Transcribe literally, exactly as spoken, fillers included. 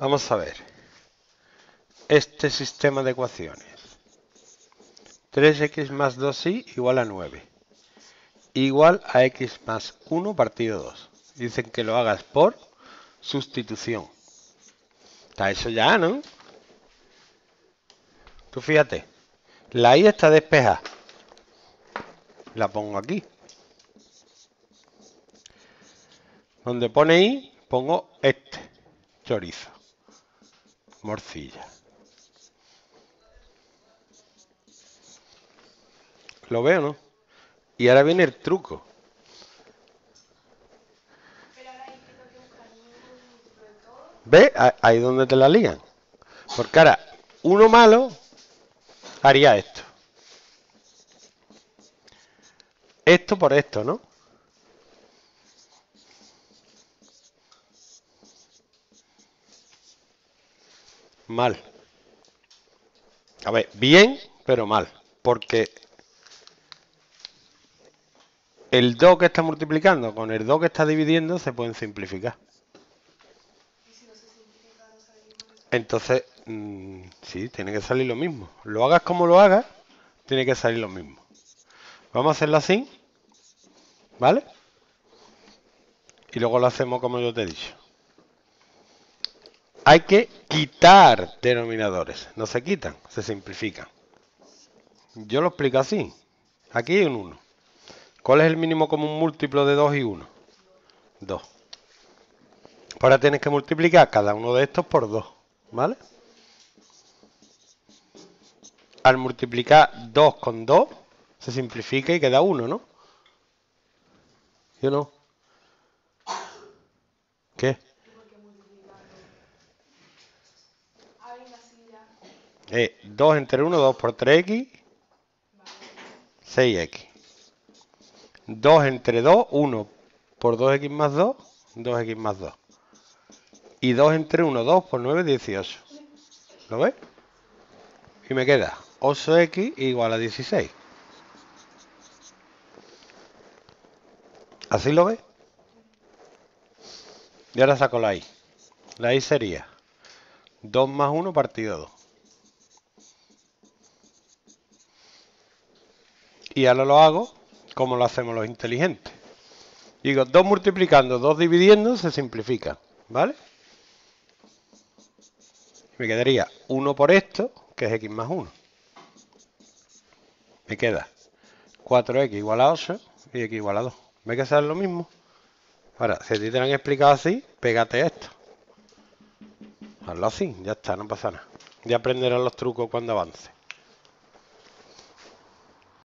Vamos a ver. Este sistema de ecuaciones. tres equis más dos y igual a nueve. Igual a x más uno partido dos. Dicen que lo hagas por sustitución. Está eso ya, ¿no? Tú fíjate. La y está despejada. La pongo aquí. Donde pone y, pongo este. Chorizo. Morcilla. ¿Lo veo, no? Y ahora viene el truco. ¿Ves? Ahí es donde te la lían. Porque ahora, uno malo haría esto. Esto por esto, ¿no? Mal. A ver, bien, pero mal. Porque el dos que está multiplicando con el dos que está dividiendo se pueden simplificar. Entonces, mmm, sí, tiene que salir lo mismo. Lo hagas como lo hagas, tiene que salir lo mismo. Vamos a hacerlo así, ¿vale? Y luego lo hacemos como yo te he dicho. Hay que quitar denominadores. No se quitan, se simplifican. Yo lo explico así. Aquí hay un uno. ¿Cuál es el mínimo común múltiplo de dos y uno? dos. Ahora tienes que multiplicar cada uno de estos por dos, ¿vale? Al multiplicar dos con dos, se simplifica y queda uno, ¿no? ¿Sí o no? ¿Qué? Eh, dos entre uno, dos por tres equis, seis equis. dos entre dos, uno por dos equis más dos, dos equis más dos. Y dos entre uno, dos por nueve, dieciocho. ¿Lo ves? Y me queda ocho equis igual a dieciséis. ¿Así lo ves? Y ahora saco la y. La y sería dos más uno partido dos. Y ahora lo hago como lo hacemos los inteligentes. Digo, dos multiplicando, dos dividiendo, se simplifica, ¿vale? Me quedaría uno por esto, que es x más uno. Me queda cuatro equis igual a ocho y x igual a dos. ¿Ves que es lo mismo? Ahora, si a ti te lo han explicado así, pégate esto. Hazlo así, ya está, no pasa nada. Ya aprenderás los trucos cuando avance.